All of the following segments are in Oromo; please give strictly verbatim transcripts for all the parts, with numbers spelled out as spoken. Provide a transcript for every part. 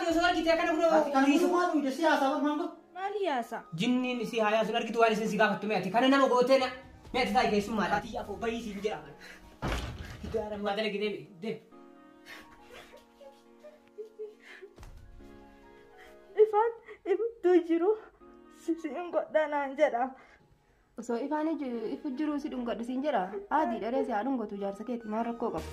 وصور كده كان برو كان يسمع له يدسي أصابه مانكو ما لي ياسا جنين سي هاي صور كده واري سي قافت ميتي كان أنا مقوتنا ميتي تاي كيسم ما لا تيجي أفو باي سي جرا كده أنا ما أدري كده ده إفان إف تجرو سين قدنا نجرا So ifaan ifu jiru si dhungadhu siin jedha adii dharee si haa dhungatu jaarsa keeti maal rakkoo qabu.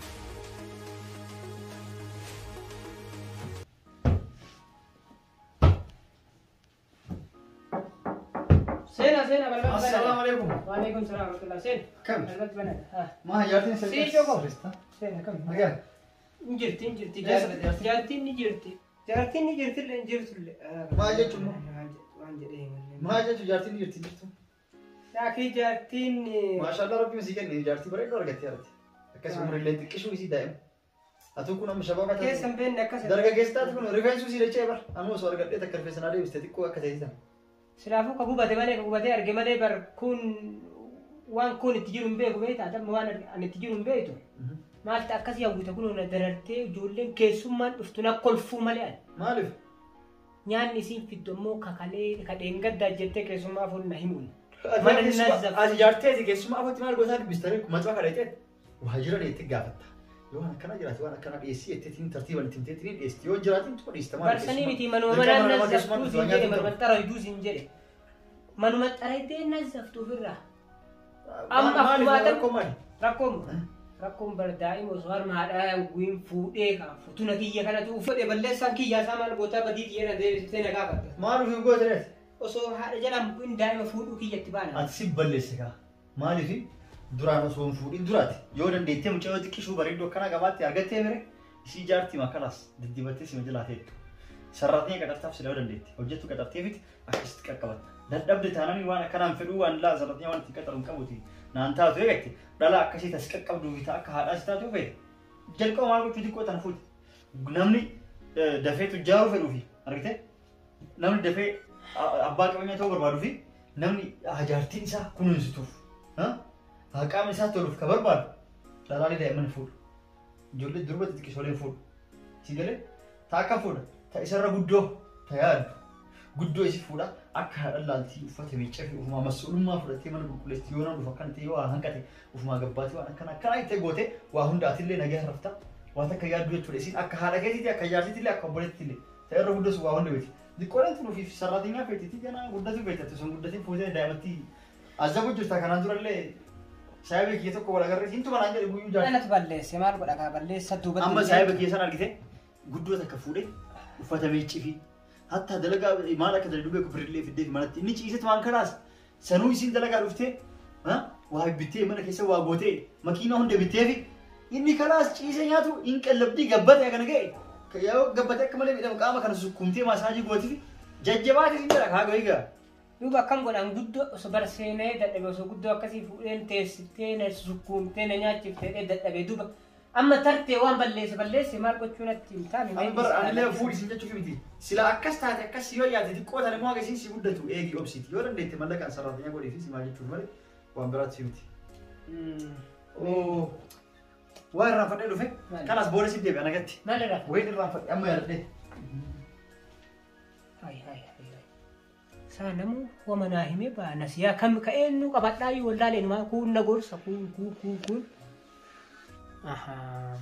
سينا سينا بالله السلام عليكم وعليكم السلام ورحمة الله سين كم البنت بنات ها ما هجرتني سي جوكو سريستا سينا كم مجال نجرتي نجرتي ليش بدي جارتي نجرتي جارتي نجرتي اللي نجرتي اللي ما جت مو ما نجري ما جت جارتني جرتي جرتو لكن جارتين ما شاء الله ربي مسيكني جارتي بريد درجة تيارتي كيس عمر اللي تكشوا يسي دائم أتوقع إنهم شباب كيس سم بين نكسر درجة كيس تاتكون ريفنس وسي ليش بر أنا وصور قد تذكر في سنادي وستتكوا كذا سلافو كبوبة تبالي كبوبة تي أرجع مالي بر كون وان كون تجيرون بيكو بيت هذا ما أنا أنا تجيرون بيتو ما أتأكد يا أبو تكونوا ندررتي جولين كيسومان أفتنا كل فو مليان مالف يعني نسين في الدمو ككالي كدين قد جتة كيسوما فون نهيمون ما ننزف از جارتي كيس ما أبغى تمال قصاد بيستريك ما تبغى عليه وهجرة اللي تجافت يو أنا كنا جرات وأنا كنا إيسي تتين ترتيب ولا تين تتين إيستي وجراتين تقول إستمر برسني بتي منو ما ننزف تو زنجري منو ترى يدو زنجري منو ما ترى يدين نزف تو فرة أم أفواتم رقم رقم رقم بردائم وصغر ما هذا وين فودي كان فتونا كي يكنا تو فودي بلش سان كي يا سامان بوتا بدي كي أنا ده سنة كابت ما أعرف يقول ترى وصو هذا جلام وين دائما فودو كي يتبانا أتسيب بلش كا ما لي duraan osoo hin fuudhin duraati yoo dandeettee mucaa xiqqishuu bareedduu akkana gabaatti argattee mire isii jaartii makalaas diddibattee si majilaa teettu sarraatanii qaxartaaf sila yoo dandeetti hojjettu qaxarteefit akkasitti qaqqabatta dadhabde taananii waan akkanaan fedhuu waan laa sarraatanii waan itti qaxaru hin qabuti naan taatu eegatti dhala akkasii tas qaqqabduu fi akka haadhaas taatu fe'e jalqaba maal gochuu xiqqoo tan fuuti namni dafee tujjaaruu fedhuufi argite namni dafee abbaa qabeenyaa ta'uu barbaaduu fi namni hajaartiin isaa kunuunsituuf Hakam isa toluf kabar bal, dalali daiman food. Jolle durba tiki sole food. Sigale, taka food. Ta isarra guddo, tayar. Guddo isi fooda. Akka dalalti ufate micha fi ufuma masulumma fudate mana bukulesti yona dufa kan te wa hankate ufuma gabbati wa kana kana ite gote wa hunda atille nagah rafta. Wa ta kayar duet fudesi akka hada kesiti akka yarsiti akka boletille. Tayar guddo su wa hunda beti. Dikoran tu fi saradinya fetiti kana guddatu betatu sun guddati foode daimati. Azabu justa kana duralle Saya begitu kau kalau kerja itu mana jadi buyu jadi. أنا تبلش سمار بقى كبلش سدوا بدل. أما saya begitu sana gitu, gudu tak kafude, ufata meci fi. Hatta dalaga mana kita dulu aku pergi lihat video mana ini ciri itu mana keras. Sanu isin dalaga rufte, ha? Wah bitte mana kisah wah gote, makina honde bitte fi. Ini keras cirinya tu ingkar lebih gabbat ya kan ke? Kaya gabbat ya kemarin kita kamu kan sukumte masaji gote fi. Jajjabat isin dalaga haga iga. Duba kan godhan guddo so barseenee dadhabe so guddoo akkasii fuudheen teessitee na sukkuumtee na nyaachiftee dadhabe duba amma tartee waan balleesse balleesse maal gochuu natti himtaami. Amma bara anillee fuudhi sin jechuuf miti. Sila akkas taate akkas yoo yaadde xiqqoo tana immoo agasiin si guddatu eegi obsiti. Yoo dandeette mallaqaan sararaatanya godhee fi si maal jechuuf malee waan biraatti miti. Oo waan irraanfadhee dhufe kanas booda si deebi'an agatti. Maal irraa? Wayin irraanfadhe amma yaadadhee. Hai hai. Sanamu wamana hime ba nasiya kam ka enu qabadhayi wallahi ma kun nagorsa kun kun kun kun aha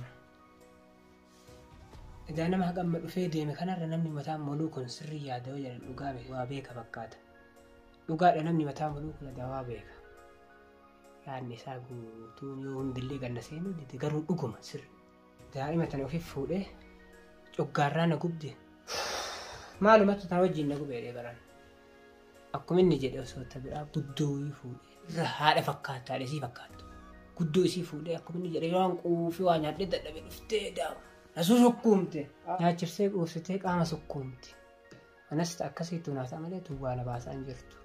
idan nama gamma dhufe deeme kanarra namni mataa moluu kun sirri yaadoo jedhan dhugaa be waa beeka fakkaata dhugaadha namni mataa moluu kun dawaa beeka yaadni isaa guutuun yoo hundillee ganna seenu dide garuu dhuguma sirri daa'ima tan ofi fuudhee coggaarraa na gubde maalumatti tan wajjin na gubee baran Aku ini jadi osoota biraa guddoo fuudhee haadha fakkaata isii fakkaatu guddoo isii fuudhee aku ini jadi waan quufi waan nyaadhee dadhabee dhuftee daa'u na sukkuumte nyaachifsee quufsitee qaama sukkuumte anas akkasiitu naasa malee tuwwaa na baasaan jirtu.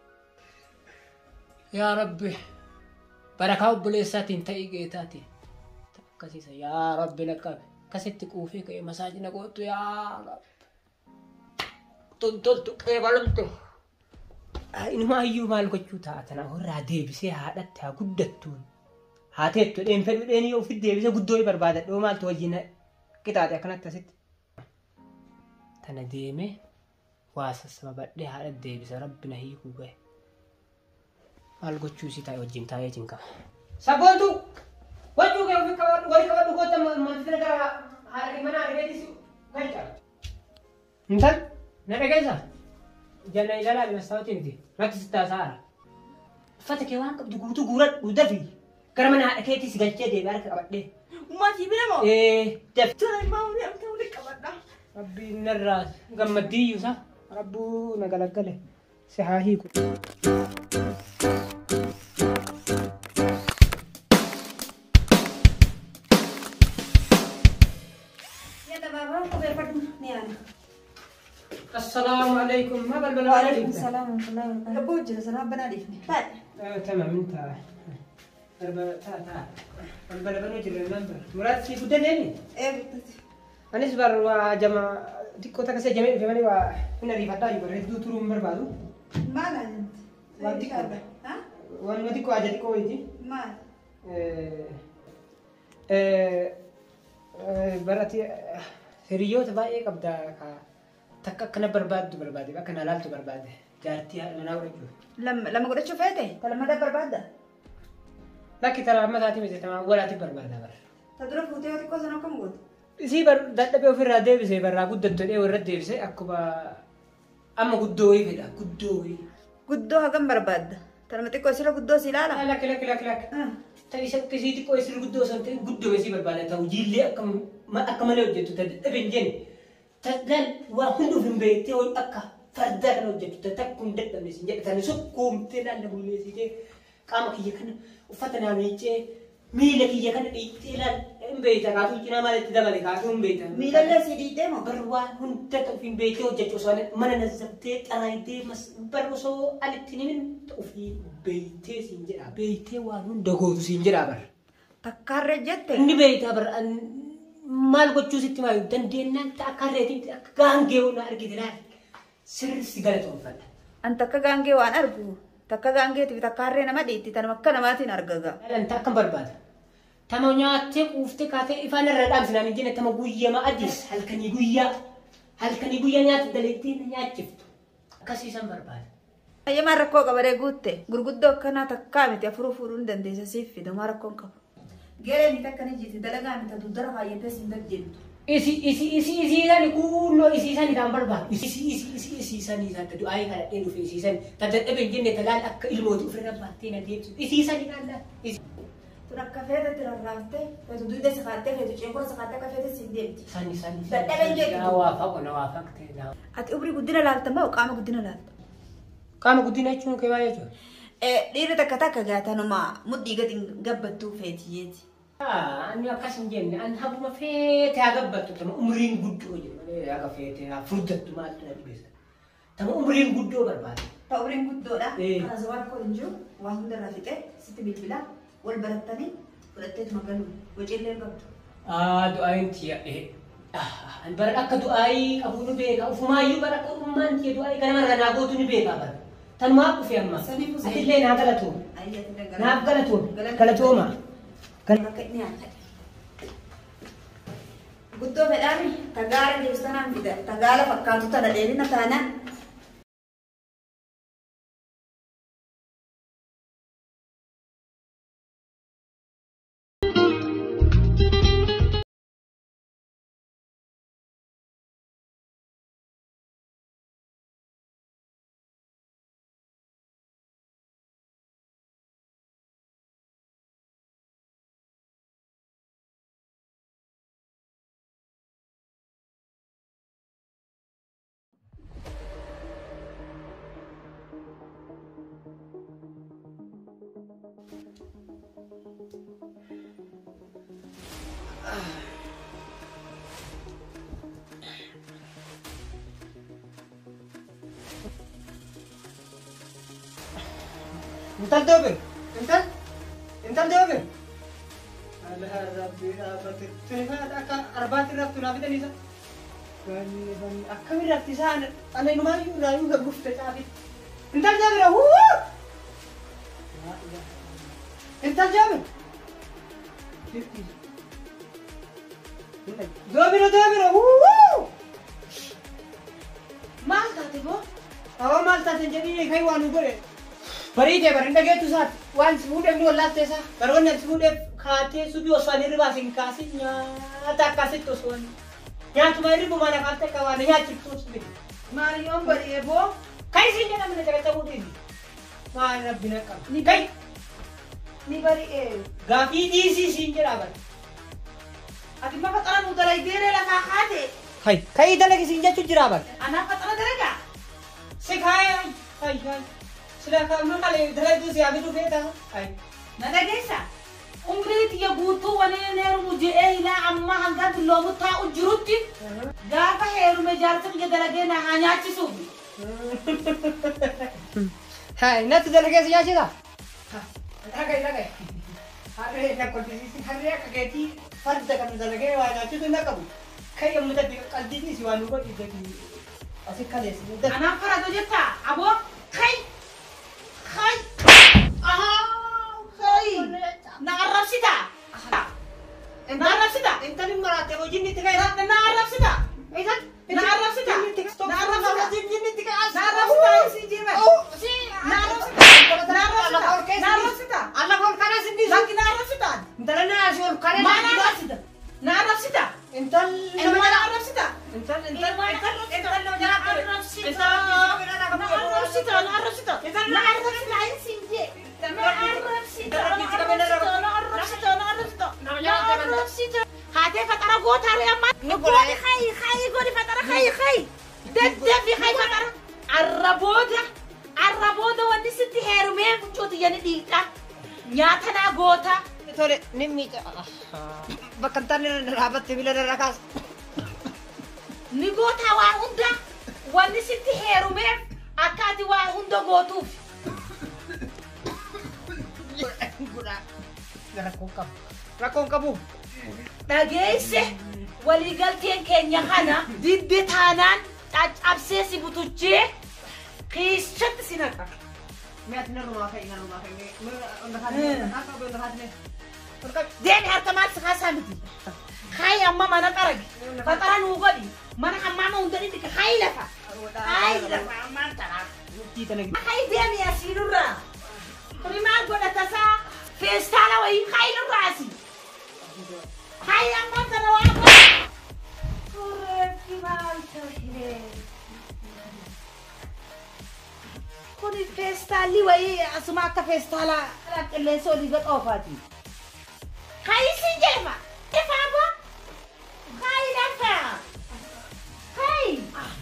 Yaa Rabbi barakaa obboleessaatiin ta'ii geetaatiin akkasiisa yaa Rabbi naqqabe akkasitti quufee ka'ee masaajina gootu yaa Rabbi tontoltu qeebalamtu. Inuma ayyuu maal gochuu taatana warraa deebisee haadhatti haa guddattuun haa teettu dheen fedhu dheen yoo ofitti deebisee guddoo barbaadadhoo maaltu wajjin qixaaxe akkanatti asitti tana deemee waa sassababadhee haadha deebisa rabbina hiikuu gahe. Maal gochuu si taa'e wajjin taa'ee jinka. Saboontu wajjuu kee ofii qabadhu walii qabadhu goota maaltina gara haadha mana argeetis galcha. Intal na dhageessa. Janna ilaalaa mastaawwatii miti natti sittaa saara. Uffata kee waan qabdu guutuu guuradhu dafi gara mana haadha keetis galchee deebi'ee harka qabadhee. Ummati bira moo? Eh daf. Tana maamuri amta wali qabadha. Rabbi narraa gammaddiyyuu sa rabbuu na galaggale si haa hiiku. السلام عليكم ما بلبل وعليكم السلام ورحمة الله وبركاته. أبو جل سلام بناديك. طيب. تمام انت. بلبل تا تا. بلبل بنوجي النمبر. مراد في بده لين. إيه بتدي. أنا سبر وجماعة تكو تكسي جميع في مني وهنا ريفتا يبغى ردو تروم بربادو. ما لا أنت. وديكو. ها؟ وان وديكو أجا ديكو يجي. ما. إيه إيه براتي هريو تبايع كبدا كا. تكا كنا برباد بربادي بقى كنا لالتو برباد جارتي أنا ورجو لما لما قلت شوفيته ترى ما ده بربادة لكن ترى ما تاتي مزي تمام ولا تي بربادة بر تدرك فوتيه وتي كوزنا كم قد سي بر دات بيو في الرادة بس بر راقود دتولي ورد بس أكوبا أما قدوي كده قدوي قدوها كم بربادة ترى ما تكو سيرة قدوه سيلالا لك لك لك لك ترى سب كسي تكو يصير قدوه سنتين قدوه سي بربادة تاو جيلي أكم ما أكمل وجدت تد أبنجني تدل وهندو في بيتي وأكا فردان وجدت تتكون دت مسنجة ثاني سكوم تلال نقولي سيجي كامك يكنا وفتنا ميجي ميلك يكنا تلال بيتا كاتو جنا ما لتدا مالك كاتو بيتا ميلا لا سيدي تما بروا هندك في بيتي وجدت وصانة من نزبتي أرايدي مس بروسو التنين وفي بيتي سنجرا بيتي وهن دغوت سنجرا بر تكار جت إني بيتا بر أن maal gochuu sitti maayu dandeennaan akka reetiin akka gaangee waan argitinaaf sirriitti galatoomfadha. An takka gaangee waan argu takka gaangee tifi takka harree nama dhiitti tan makka namaatiin argaga. Anta akkam barbaada. Tama nyaattee quuftee kaatee ifaan irra dhaamsinaan hin jenne tama guyyaa adiis halkanii guyyaa halkanii guyyaa nyaata daleettii nyaachiftu akkasiisan barbaada. Ayyamaan rakkoo qabaree guutte gurguddoo akkanaa takkaa miti afuruu fuudhuun dandeessa siif fidamaa rakkoon qabu. Gere ni takka ni jiti dalagaa ni tatu dara fayyadee sin dabjeetu. Isi isi isi isi sani kuulo isi sani daan barbaadu. Isi isi isi isi sani tata du'aa kana dheedu fi isi sani tata dhabe jenne talaan akka ilmooti ofirra baattee na deemtu. Isi sani daan isi. Tun akka feete tirarraafte feetu duyda sakaatee feetu ceekoo sakaatee akka feete sin deemti. Sani sani. Dadhabe jeetu. Yaa waa faqo na waa faqte na. Ati umrii guddina laalta moo qaama guddina laalta? Qaama guddina jechuun kee maal jechuudha? Dhiirri takka takka gaatanuma mudhii gadi gabbattuu feetiyeeti. Ani akkas hin jenne an haguma feete agabbattu tama umriin guddoo jedhu aga feete furdattu maaltu na dhibeessa. Tama umriin guddoo barbaada. Ta umriin guddoodha. Kana zawaan koo hin jiru waan hundarraa fixee sitti bilbila wal barattanii fudhatteetu magalu waciillee qabdu. Aa du'aayin tiya dhee. An bara akka du'aayii qabuu ni beeka ufumaayyuu bara akka ummaan tiya du'aayii kana mara naa gootu ni beeka bara. Tanumaa dhufe amma. Atillee naa galatooma. Naaf galatooma. Galatooma. Guddoo fedhaan tagaala deebisanii fida tagaala fakkaatu tana dheerina taanaan. Entar dobe, entar, entar dobe. Allah Rabbi, Rabbi, tuh kan akka arbaatiin raftu naaf idan isa. Gani gani akkami rafti isaan ana inumayyuu raayuu gaggufte caafi. Entar dobe huu. Entar dobe. Dobe dobe huu. maal taate boo? Awwa maal taate jedhii kai waan godhe. Bareedee bareeda geetu isaati waan si fuudheef ni wallaatte isaa baroonni si fuudheef kaatee subii osoo ani ribaa sin kaasin nyaata akkasitti osoo ani nyaatuma hirribu mana kaalte akka waan nyaachiftu osoo Maariyoon bari'ee boo? kai si jedhamne jala fuudheefi maal rabbina qaba Ni kai ni bari'ee. gaafii dhiisii siin jedhaa bara Ati ma faxara nu dalagdeeree lafaa kaate? kai kai dalagi siin jechuu jiraa bara Anaa faxara dalagaa? si kaayee kai kai sila kaama kalee dalagduu si abidu feeta kai Na dhageessa? Umrii tiyya guutuu waneen heerumu jedhee ilaa amma hanga dulloomu taa'u jirutti gaafa heerume jaarsa biyya dalagee na haa nyaachisuuf. hai natti dalagee si nyaachisa Ragai, ragai. Harre na kolbisiisi harre akka keetii farda kan dalagee waa nyaachisu hin qabu. Kai yommuu tatti qalbiin si waan godhi gadi asi kaleessi. Anaan faratu jetta aboo kai kai ahaa kai na arrabsita na arrabsita Intali maraate hojiin itti kai. na arrabsita na arrabsita na arrabsita na arrabsita si jiba si na arrabsita na arrabsita na arrabsita Allah kau kana sindi. lagi na arrabsita Intala na asyul kana. mana arrabsita na arrabsita Intal ilma na arrabsita Intal ilma intal na intal lo jala kare. arrabsita na arrabsita na arrabsita na arrabsita ay sinje na arrabsita na arrabsita na arrabsita na arrabsita na arrabsita hate fatara gotare amma godi khay khay godi fatara khay khay dedde bi khay fatara arraboda arraboda wandi sitti herume fuchoti yani diita nyaata na gota Tole nimmi bakka intalli dhaabatte bila rakaas. ni gota waa hunda wandi sitti herume akkati waa hunda gootuuf Rakkoon qabu. Rakkoon qabu. dhageesse waliigalteen keenya kana didde taanaan caccabsee si butuchee keessatti si naqa. Mi'aati na rumaa fa'i na rumaa fa'i. Onda haadne. Akka onda haadne. Deemi harka maal si kaasaa miti. Kaayi amma mana qaragi. Fatara nuu godhi. Mana hammaama hunda dhidhi kaayi lafa. Kaayi lafa ammaan taraa. Kaayi deemi asii nurraa. Kuni maal godhatasaa feestaala wayii kaayi nurraa asii. Kaayi ammaan tana waa godha. Korreetti maal ta'e. Kuni feestaalli wayii asuma akka feestaala qilleensa olii gad oofaati. Kaayi si jeema. Efaaba. Kaayi lafa. Kaayi.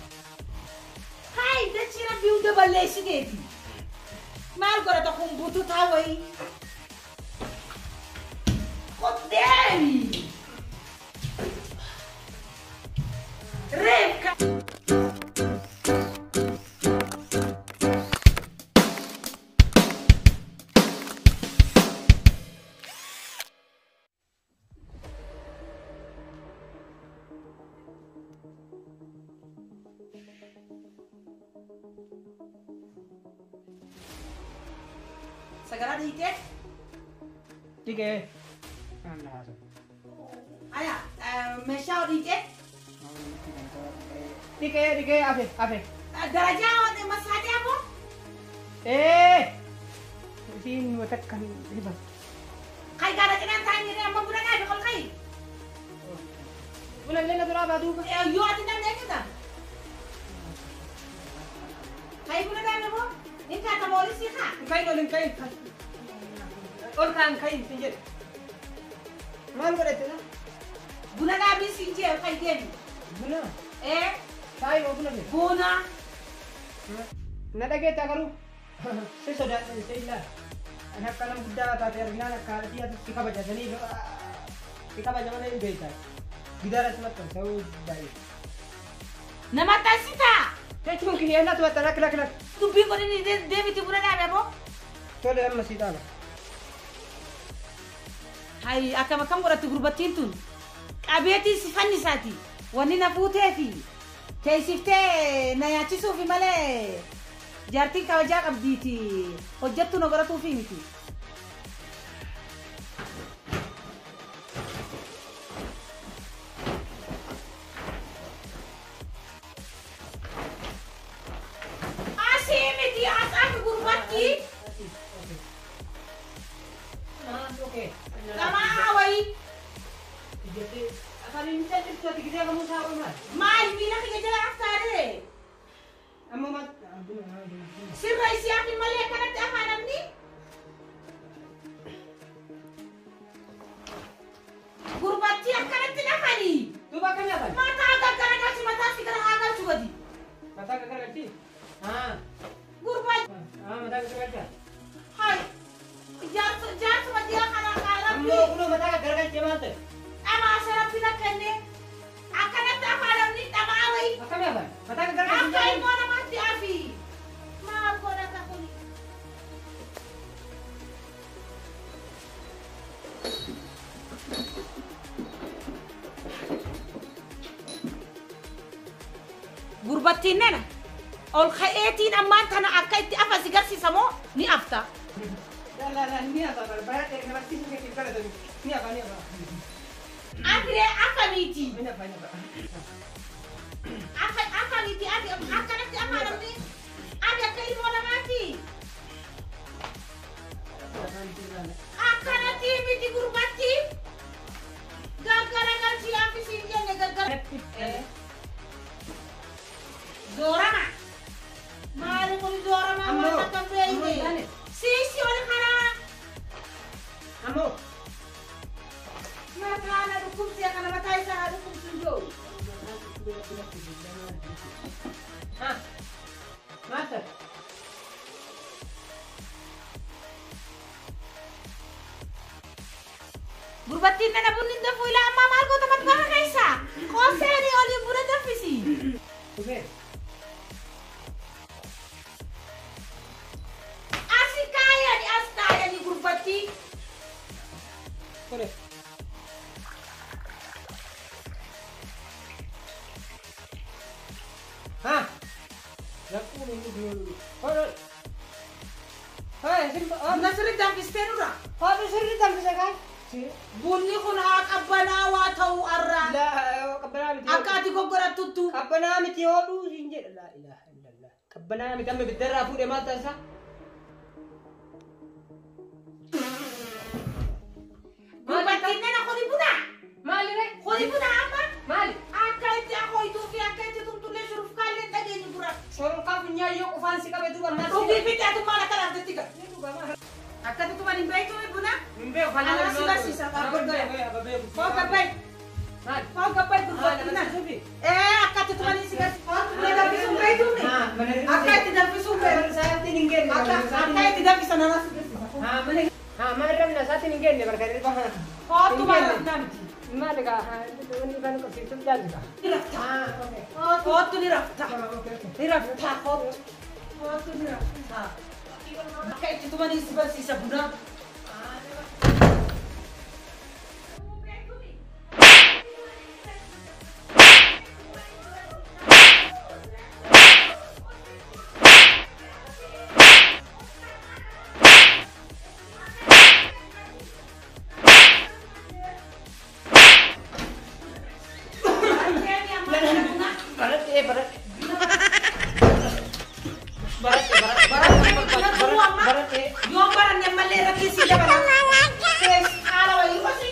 Kaayi dachii rabbii hunda balleessiteeti. Maal godhata kun bututaa wayii. Koddeemi. Reefka. Sagaraa dhiitee? Dike. Aya, meeshaa dhiitee? Dike dike afe afe. Darajaa waan masaajaa moo? Eh. Siin wata kan hiba. Kai gara kinaan taa'anii jiree amma buna gaafa ol ka'i. Buna leena duraa baaduu. Yoo ati dandeenye eeggata. Kai buna gaafa moo? Inni kaata moolisii haa? Kai olin kai. Ol kan kai sin jedhe. Maal godhate na? Buna gaafa siin jee kai deemi. Buna. Eh, Saayii moo buna bira? buna. Na dhageetta garuu. Si sodaadha isa illaa. Ani akka nama guddaa taate arginaan akka haadhatii ati si kabajatanii si kabajamanii hin beektaa. Gidaaratti maxxansa'uu baay'ee. Nama taasisaa. Jechuun kiyyaannatu maxxan akka lakki lakki. Dubbii godhanii deemiti buna gaafa moo? Tole amma sii dhaala. Hai, akkam akkam godhatti gurbattiin tun. Qabeetii si fannisaati. Wanni na fuutee fi teessiftee na nyaachisuufi malee jaartiin kabajaa qabdiiti. Hojjettu na godhatuufi miti. Hai. Jaarsa jaarsa ma dia kana kana. Ammoo kunoo mataa gargalchee maal ta'e? Ama asara pina kenne. Akana ta fara ni tama wai. Akkamii afaan? Mataa gargalchee Akai mona mati afi. Ma gona ka kuni. Gurbattiin nana. Ol khaeetiin ammaan tana akka itti afa sigarsiisa moo ni afta. La la la ni afaan barbaade kana barsiisu keetii kadhatan ni afaan ni afaan. Afire afamiiti. Ni afaan ni afaan. Afa afamiiti ati akkanatti afaanamni. Ati akka ilmoo namaati. Akkanatti miti gurbatti. Gaggara galchii afisiin jenne gaggara. Zorama. Maali kun zorama wanta kan beeyne. Siisi ol karaa. Ammoo. Mataa na dhukkubsi kana mataa isaa haa dhukkubsi joo. Ha. Maata. Gurbattiin nana bunni dafu ila amma maal goota matbaa keessa. Qooseeni olii buna dafisi. Dhufee. Asi kaayani as kaayani gurbatti. Kore. Ha. Lakkuu inni biyyoo. Kore. Hai, simba. Nasri danfisteenurra. Haadha sirrii danfisa kai. Bunni kun haa qabbanaa waa ta'uu arraa. La qabbanaa miti. Akka ati goggorattutu. Qabbanaa miti hodhuu siin jedha. La ilaha illallah. Qabbanaa miti amma biddarraa fuudhee maal taasisaa? Gurbattiin nana kuni buna. Maali ree? Kuni buna amma. Maali? Akka itti akooyituu fi akka itti tumtullee shuruuf kaallee dhageenyi gura. Sorkaa funyaayyoo qofaan si qabe duuba maal si Dhubii qabe? fi xeetummaa akka laaftetti gala. Akkatti tuman hin beektu buna. Hin beeku kan Ala si barsiisa kaa gurgura. Koo gabbay. Maali? Koo gabbay gurbattiin nana. Eh akkatti tuman si barsiisa. Koo danfisuu hin beektuuni. Akka itti danfisuu hin beektu. Sa'aatiin hin geenye. Akka itti danfisa nana si barsiisa. Haa mana haa mana ramna sa'aatiin hin geenye barkaadee baha. Kootu maal namti. Maali kaa wanni kan qabsiiftuuf jaalladha. Ni rafta. Haa okei. Kootu ni rafta. Okei okei. Ni rafta kootu. Kootu ni rafta. Akka itti tuman si barsiisa buna. Barat eh barat. Barat eh barat. Barat barat eh. Yoo baranne malee rakkisi dabala. Kees haala wayii qosi.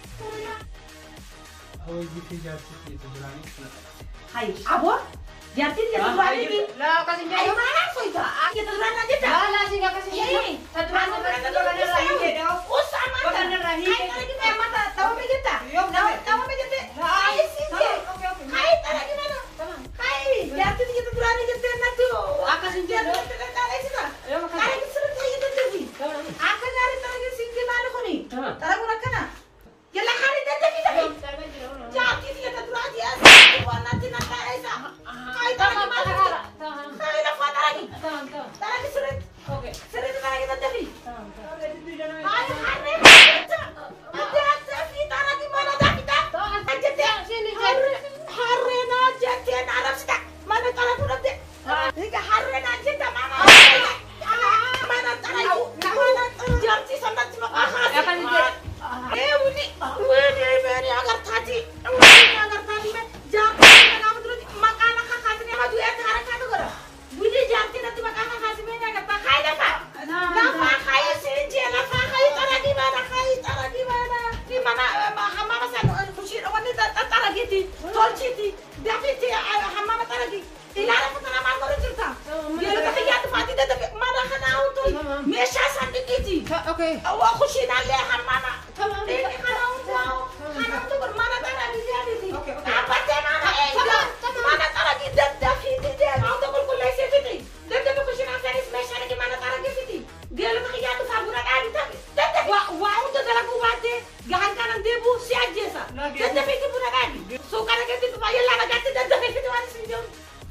Hojii fi jaarsi itu berani. Hai, aboo. Jaartiin jedhu baay'ee fi. Lah kasih Ayo jadi. mana soita? Kita duraan aja dah. Lah lah sih enggak kasih jadi. Satu orang satu orang rahim dia dah. Usah mata. Bukan rahim. Hai, tadi kita mata. Tahu me kita? Yo, Tahu oke. tahu me kita. Hai sih. Oke oke. Hai, tadi gimana? Tamam. Hai, jaartiin kita duraan aja dah tuh. Akan sih jadi. Kare sih dah. Ayo makan. Kare kita suruh kayak gitu tuh. Tamam. Akan nyari tadi sih gimana kau nih? Tamam. Tara guna kana. Yalla kare dah dah kita. Yo, saya jadi orang. Jaartiin kita duraan aja. Warna tina kare sah. Hai, tadi Tamam, gimana? tamam. Tamam. Hai, lah fata lagi. Tamam, tamam. Tara kita suruh. Oke. Suruh tara kita jadi. Tamam, tamam. Ay, harre kita. Ada kita lagi mana dah kita? Aja deh. Sini, Harre, harre aja deh. Arab kita. Mana cara sudah deh? Ini harre aja deh mana? Mana cara itu? Mana jangan sih sangat cuma kahar. Akan jadi. Eh, ini, ini, ini agar tadi, ini agar tadi me, jangan mana terus makan kakak sini maju ya cara kado gara. Budi jangan nanti makan kakak sini agar pakai dah pak. Nah pakai sini je lah pakai cara gimana? Pakai cara gimana? Gimana? Hama masa kucing wanita tara gitu, tolciti, David hama masa lagi. Ilara pun nama baru cerita. Dia lebih ya tuh mati dah tapi mana kena auto. Mesha sampai gitu. Oke. Awak kucing ada hama mama. Ini kena auto. Kena auto bermana tara di sini. Apa teh mana? Eh, mana tara di David dia. Auto berkulai sih Fitri. Dan tapi kucing asal mesha lagi mana tara di Fitri. geelota kiyyaatu saabuna dhaani tabi. Waa hunda dalaguu baattee gahan kanan deebuu si ajjeesa. Daddafeeti buna dhaani. Suuqana keessatti dhufaa yellaa nagaatti daddafeeti waan isin jiru.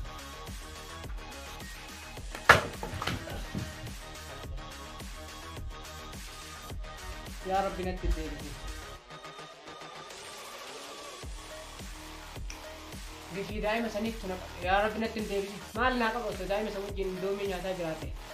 يا ربي نتي الديبي في دائما سنيت يا ربي نتي الديبي ما لنا قبل دائما سوي دومي ناتا جراته